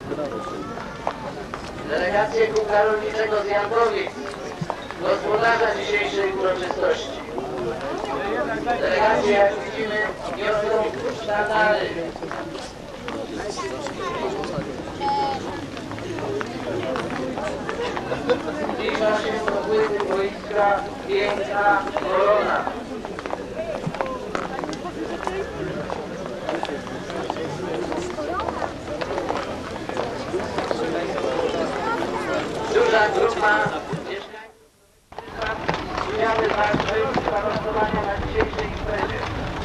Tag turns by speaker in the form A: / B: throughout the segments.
A: Delegację Kółka Rolniczego z Jankowic, gospodarza dzisiejszej uroczystości. Delegacje, jak widzimy, niosą sztandary. Zbliża się do płyty boiska piękna korona. Duża grupa mieszkańców udziały walczył z panowania na dzisiejszej imprezie.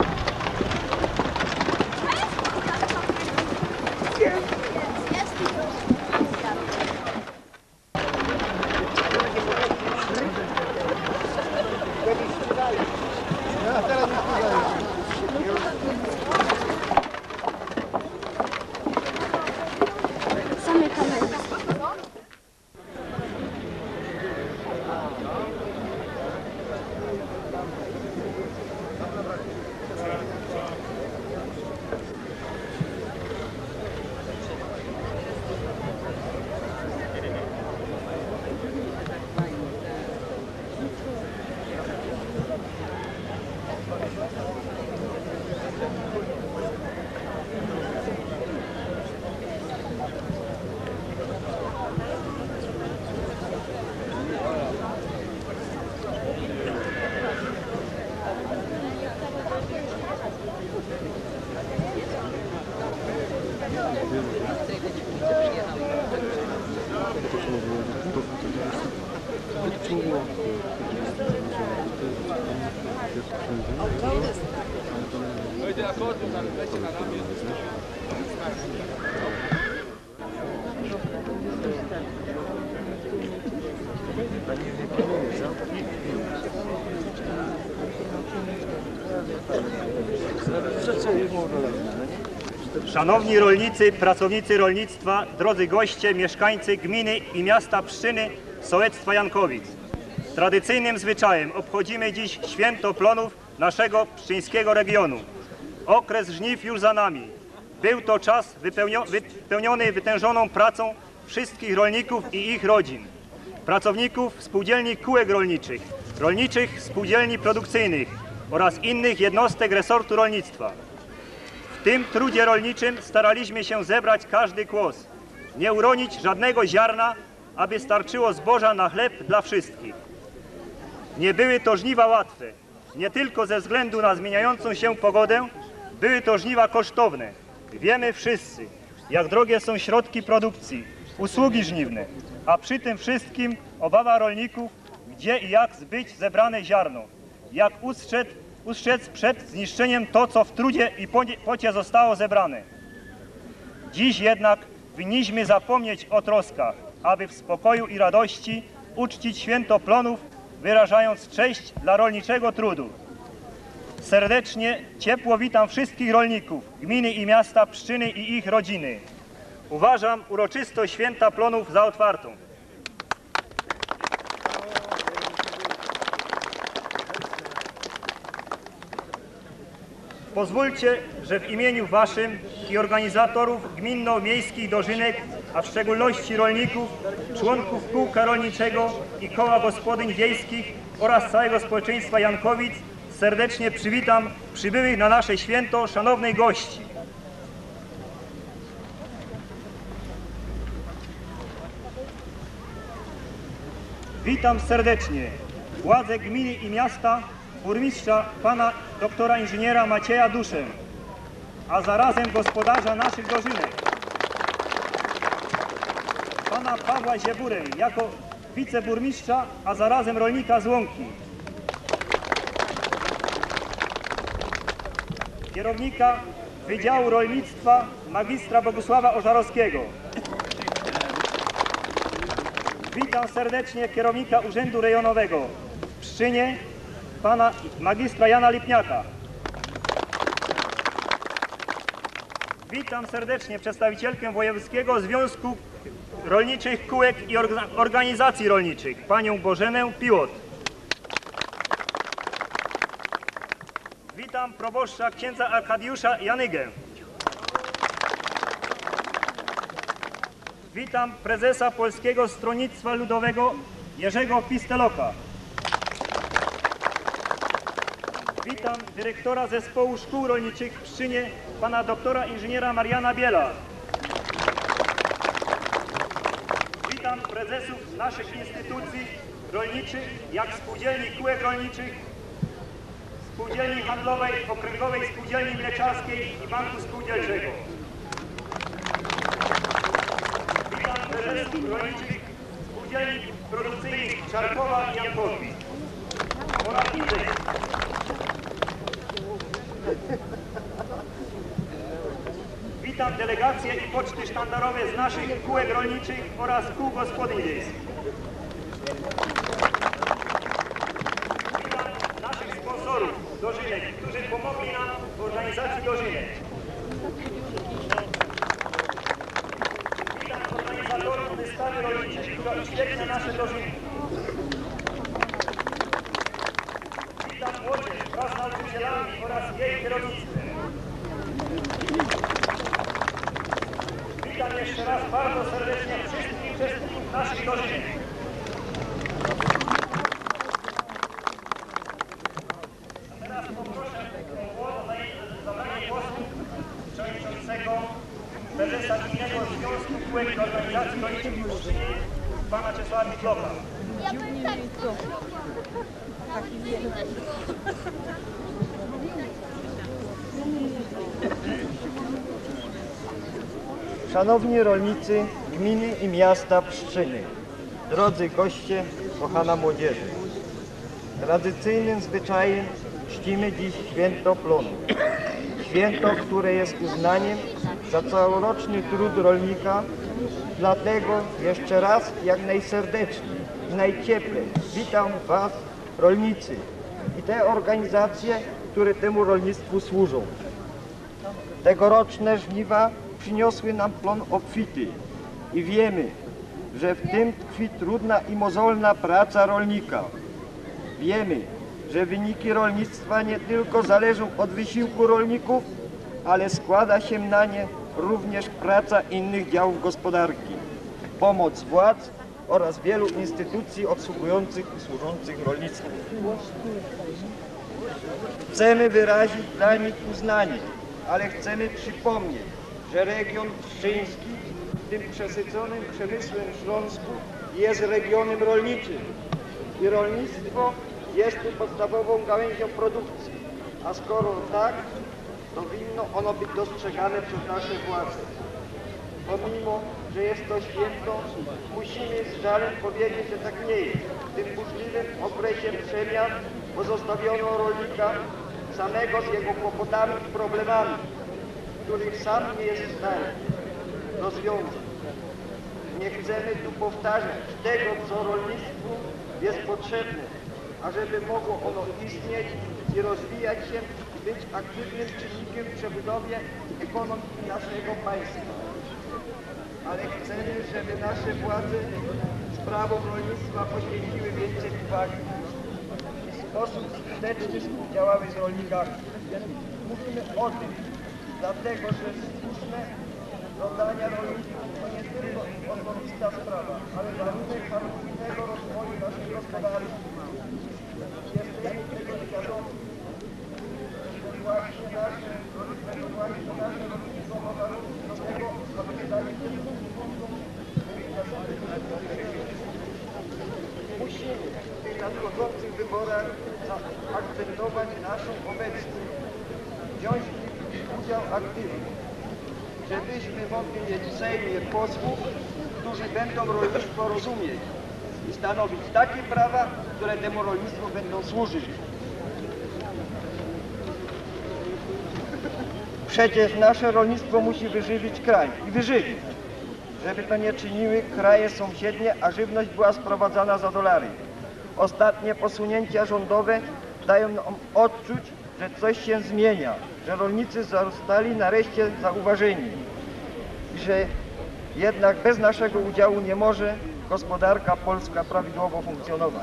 B: Szanowni rolnicy, pracownicy rolnictwa, drodzy goście, mieszkańcy gminy i miasta Pszczyny, sołectwa Jankowic. Tradycyjnym zwyczajem obchodzimy dziś święto plonów naszego pszczyńskiego regionu. Okres żniw już za nami. Był to czas wypełniony wytężoną pracą wszystkich rolników i ich rodzin, pracowników spółdzielni kółek rolniczych, rolniczych spółdzielni produkcyjnych oraz innych jednostek resortu rolnictwa. W tym trudzie rolniczym staraliśmy się zebrać każdy kłos, nie uronić żadnego ziarna, aby starczyło zboża na chleb dla wszystkich. Nie były to żniwa łatwe, nie tylko ze względu na zmieniającą się pogodę, były to żniwa kosztowne. Wiemy wszyscy, jak drogie są środki produkcji, usługi żniwne, a przy tym wszystkim obawa rolników, gdzie i jak zbyć zebrane ziarno, jak ustrzec przed zniszczeniem to, co w trudzie i pocie zostało zebrane. Dziś jednak winniśmy zapomnieć o troskach, aby w spokoju i radości uczcić święto plonów, wyrażając cześć dla rolniczego trudu. Serdecznie, ciepło witam wszystkich rolników gminy i miasta Pszczyny i ich rodziny. Uważam uroczystość święta plonów za otwartą. Pozwólcie, że w imieniu waszym i organizatorów gminno-miejskich dożynek, a w szczególności rolników, członków kółka rolniczego i koła gospodyń wiejskich oraz całego społeczeństwa Jankowic serdecznie przywitam przybyłych na nasze święto szanownych gości. Witam serdecznie władze gminy i miasta, burmistrza pana doktora inżyniera Macieja Duszę, a zarazem gospodarza naszych dożynek, pana Pawła Zieburę jako wiceburmistrza, a zarazem rolnika z Łąki, kierownika Wydziału Rolnictwa magistra Bogusława Ożarowskiego. Witam serdecznie kierownika Urzędu Rejonowego w Pszczynie, pana magistra Jana Lipniaka. Witam serdecznie przedstawicielkę Wojewódzkiego Związku Rolniczych Kółek i Organizacji Rolniczych, panią Bożenę Piłot. Witam proboszcza księdza Arkadiusza Janygę. Witam prezesa Polskiego Stronnictwa Ludowego Jerzego Pisteloka. Witam dyrektora Zespołu Szkół Rolniczych w Pszczynie, pana doktora inżyniera Mariana Biela. Witam prezesów naszych instytucji rolniczych, jak Spółdzielni Kółek Rolniczych, Spółdzielni Handlowej, Okręgowej Spółdzielni Mleczarskiej i Banku Spółdzielczego. Witam prezesów rolniczych Spółdzielni Produkcyjnych Czarkowa i Jankowic oraz innych. Witam delegacje i poczty sztandarowe z naszych kółek rolniczych oraz kół gospodyń wiejskich. Witam naszych sponsorów dożynek, którzy pomogli nam w organizacji dożynek. Witam organizatorów wystawy rolniczej, która uświetnia nasze dożynki. Witam młodzież wraz z nauczycielami oraz jej kierownictwem. Witam jeszcze raz bardzo serdecznie wszystkich uczestników naszych dożynek. A teraz poproszę o zabranie głosu przewodniczącego prezesa Gminnego Związku Kółek i Organizacji Rolniczych w Pszczynie, pana Czesława Mitlocha.
C: Szanowni rolnicy gminy i miasta Pszczyny, drodzy goście, kochana młodzieży. Tradycyjnym zwyczajem czcimy dziś święto plonu. Święto, które jest uznaniem za całoroczny trud rolnika. Dlatego jeszcze raz jak najserdeczniej i najcieplej witam Was, rolnicy, i te organizacje, które temu rolnictwu służą. Tegoroczne żniwa przyniosły nam plon obfity i wiemy, że w tym tkwi trudna i mozolna praca rolnika. Wiemy, że wyniki rolnictwa nie tylko zależą od wysiłku rolników, ale składa się na nie również praca innych działów gospodarki, pomoc władz oraz wielu instytucji obsługujących i służących rolnictwu. Chcemy wyrazić dla nich uznanie, ale chcemy przypomnieć, że region pszczyński w tym przesyconym przemysłem Śląsku jest regionem rolniczym i rolnictwo jest tu podstawową gałęzią produkcji, a skoro tak, to winno ono być dostrzegane przez nasze władze. Pomimo, że jest to święto, musimy z żalem powiedzieć, że tak nie jest. W tym burzliwym okresie przemian pozostawiono rolnika samego z jego kłopotami i problemami, których sam nie jest w stanie rozwiązać. Nie chcemy tu powtarzać tego, co rolnictwu jest potrzebne, ażeby mogło ono istnieć i rozwijać się i być aktywnym czynnikiem w przebudowie ekonomiki naszego państwa. Ale chcemy, żeby nasze władze sprawom rolnictwa poświęciły więcej uwagi i w sposób skuteczny współdziałały z rolnikami. Mówimy o tym, dlatego że słuszne żądania rolników to nie tylko osobista sprawa, ale warunek harmonijnego rozwoju naszej gospodarki. Jesteśmy tego świadomi, że właśnie nasze rolnictwo ma warunki do tego, aby stali się musimy w tych nadchodzących wyborach zaakcentować naszą obecność, wziąć udział aktywny, żebyśmy mogli mieć w Sejmie posłów, którzy będą rolnictwo rozumieć i stanowić takie prawa, które temu rolnictwu będą służyć. Przecież nasze rolnictwo musi wyżywić kraj i wyżywi, żeby to nie czyniły kraje sąsiednie, a żywność była sprowadzana za dolary. Ostatnie posunięcia rządowe dają nam odczuć, że coś się zmienia, że rolnicy zostali nareszcie zauważeni i że jednak bez naszego udziału nie może gospodarka polska prawidłowo funkcjonować.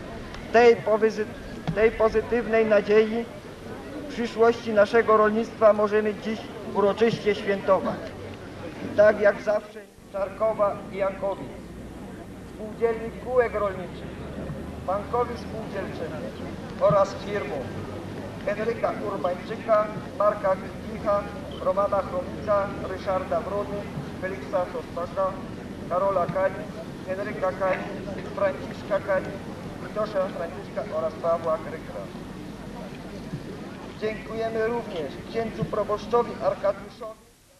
C: Tej pozytywnej nadziei przyszłości naszego rolnictwa możemy dziś uroczyście świętować. I tak jak zawsze Czarkowa i Jankowic, spółdzielni kółek rolniczych, Bankowi Spółdzielczym oraz firmom Henryka Urbańczyka, Marka Kicha, Romana Chromica, Ryszarda Brody, Feliksa Szostaka, Karola Kani, Henryka Kani, Franciszka Kani, Witosza Franciszka oraz Pawła Krykra. Dziękujemy również księdzu proboszczowi Arkadiuszowi.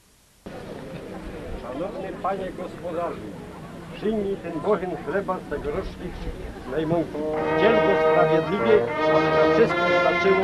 D: Szanowny Panie Gospodarzu, przyjmij ten bochen chleba tegoroczny najmąku. Dziel go sprawiedliwie, aby nam wszystkim starczyło.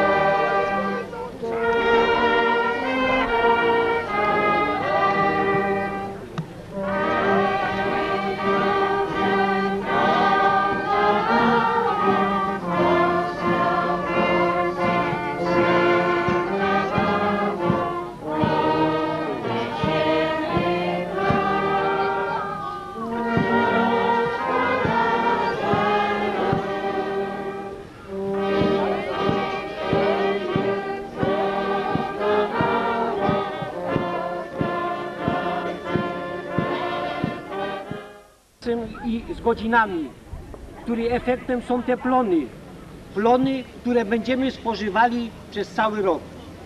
E: I z godzinami, których efektem są te plony, które będziemy spożywali przez cały rok.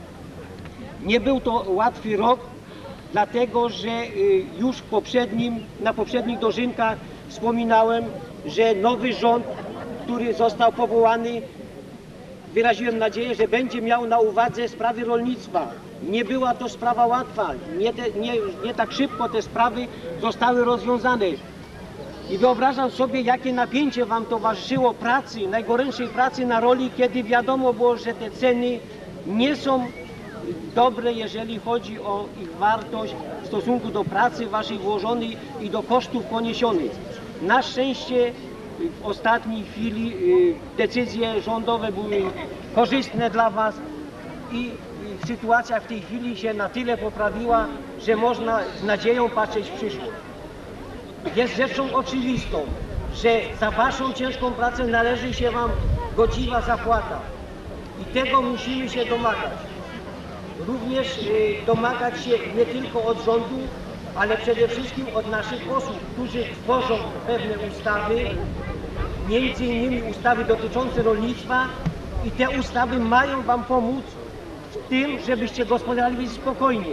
E: Nie był to łatwy rok, dlatego że już na poprzednich dożynkach wspominałem, że nowy rząd, który został powołany, wyraziłem nadzieję, że będzie miał na uwadze sprawy rolnictwa. Nie była to sprawa łatwa, nie tak szybko te sprawy zostały rozwiązane. I wyobrażam sobie, jakie napięcie Wam towarzyszyło pracy, najgorętszej pracy na roli, kiedy wiadomo było, że te ceny nie są dobre, jeżeli chodzi o ich wartość w stosunku do pracy Waszej włożonej i do kosztów poniesionych. Na szczęście w ostatniej chwili decyzje rządowe były korzystne dla Was i sytuacja w tej chwili się na tyle poprawiła, że można z nadzieją patrzeć w przyszłość. Jest rzeczą oczywistą, że za Waszą ciężką pracę należy się Wam godziwa zapłata i tego musimy się domagać. Również domagać się nie tylko od rządu, ale przede wszystkim od naszych posłów, którzy tworzą pewne ustawy, między innymi ustawy dotyczące rolnictwa i te ustawy mają Wam pomóc w tym, żebyście gospodarowali spokojnie.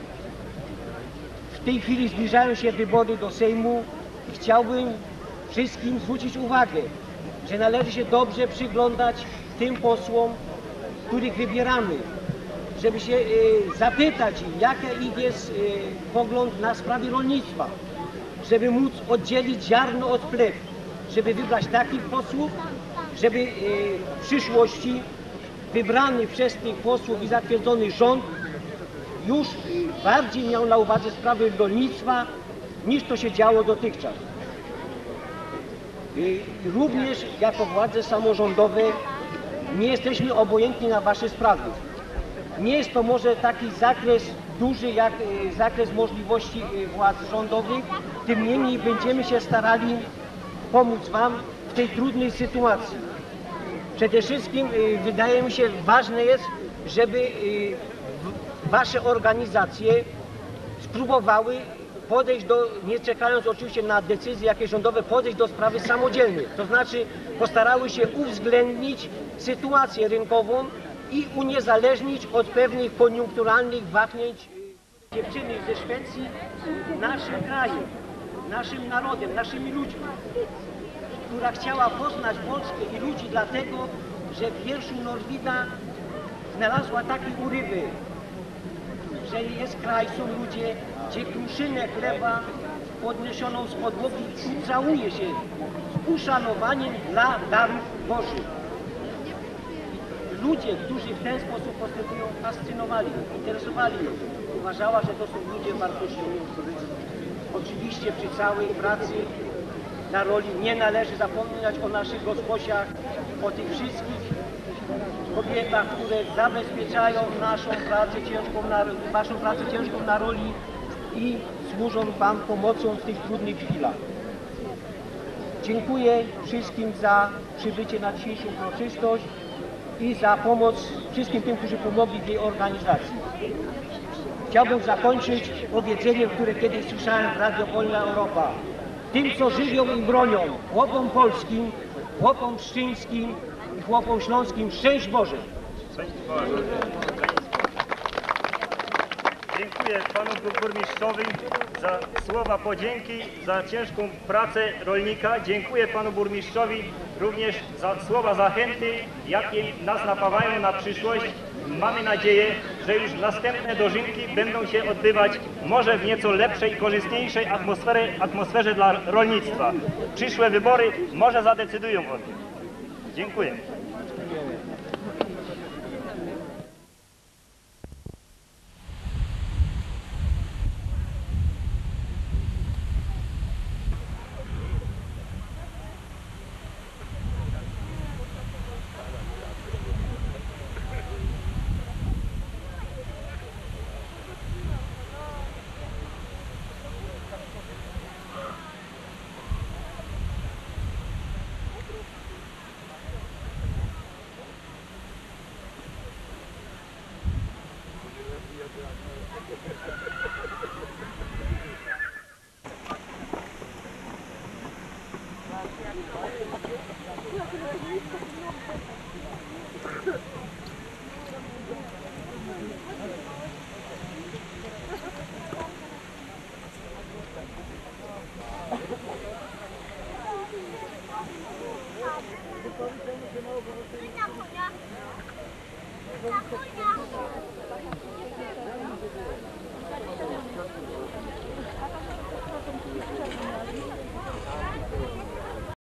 E: W tej chwili zbliżają się wybory do Sejmu i chciałbym wszystkim zwrócić uwagę, że należy się dobrze przyglądać tym posłom, których wybieramy, żeby się zapytać, jaki ich jest pogląd na sprawy rolnictwa, żeby móc oddzielić ziarno od plew, żeby wybrać takich posłów, żeby w przyszłości wybrany przez tych posłów i zatwierdzony rząd już bardziej miał na uwadze sprawy rolnictwa, niż to się działo dotychczas. Również jako władze samorządowe nie jesteśmy obojętni na Wasze sprawy. Nie jest to może taki zakres duży jak zakres możliwości władz rządowych, tym niemniej będziemy się starali pomóc Wam w tej trudnej sytuacji. Przede wszystkim wydaje mi się ważne jest, żeby Wasze organizacje spróbowały podejść nie czekając oczywiście na decyzje jakieś rządowe, podejść do sprawy samodzielnie. To znaczy postarały się uwzględnić sytuację rynkową i uniezależnić od pewnych koniunkturalnych wahnięć dziewczyny ze Szwecji naszym krajem, naszym narodem, naszymi ludźmi, która chciała poznać Polskę i ludzi dlatego, że w wierszu Norwida znalazła taki urywek, że jest kraj, są ludzie, gdzie kruszynę chleba podniesioną z podłogi ucałuje się z uszanowaniem dla darów Bożych. Ludzie, którzy w ten sposób postępują, fascynowali, interesowali mnie. Uważała, że to są ludzie wartościowi. Oczywiście przy całej pracy na roli nie należy zapominać o naszych gosposiach, o tych wszystkich kobietach, które zabezpieczają naszą pracę Waszą pracę ciężką na roli i służą Wam pomocą w tych trudnych chwilach. Dziękuję wszystkim za przybycie na dzisiejszą uroczystość i za pomoc wszystkim tym, którzy pomogli w jej organizacji. chciałbym zakończyć powiedzeniem, które kiedyś słyszałem w Radio Wolna Europa. Tym, co żywią i bronią, chłopom polskim, chłopom pszczyńskim i chłopom śląskim, szczęść Boże!
B: Dziękuję panu burmistrzowi za słowa podzięki, za ciężką pracę rolnika. Dziękuję panu burmistrzowi również za słowa zachęty, jakie nas napawają na przyszłość. Mamy nadzieję, że już następne dożynki będą się odbywać może w nieco lepszej i korzystniejszej atmosferze dla rolnictwa. Przyszłe wybory może zadecydują o tym. Dziękuję.